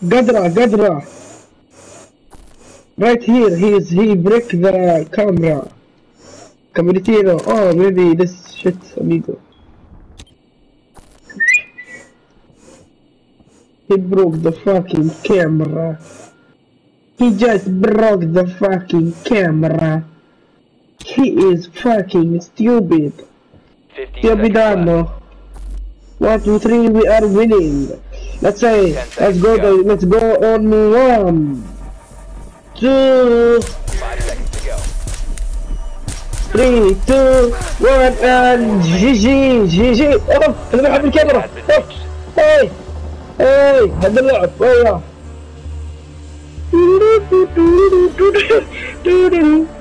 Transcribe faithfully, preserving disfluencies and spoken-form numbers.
Gadra, Gadra. Right here, he is, he break the camera. Cameritino. Oh, maybe this shit, amigo. He broke the fucking camera. He just broke the fucking camera. He is fucking stupid. Stupidano. One, two, three, we are winning. Let's say, let's go, go. let's go on one, two, Five seconds to go. three, two, one, and جي جي جي جي. اوه انا بلعب بالكاميرا. هاي هاي هذا اللعب. ايوه